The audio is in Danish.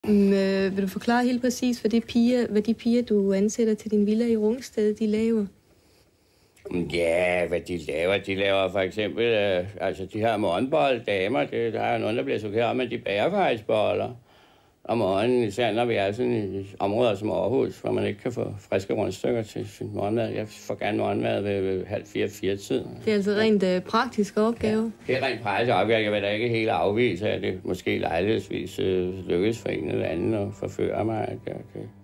Vil du forklare helt præcis, hvad de piger, du ansætter til din villa i Rungsted, de laver? Ja, hvad de laver for eksempel, altså de her morgenbolddamer, der er nogen, der bliver chokeret om, at de bager faktisk boller om morgenen, især når vi er sådan i områder som Aarhus, hvor man ikke kan få friske rundstykker til sin morgenmad. Jeg får gerne morgenmad ved 3:30-4 Det er altså rent praktisk opgave? Ja, det er rent praktisk opgave. Jeg vil da ikke helt afvise, at det måske lejlighedsvis lykkes for en eller anden at forføre mig.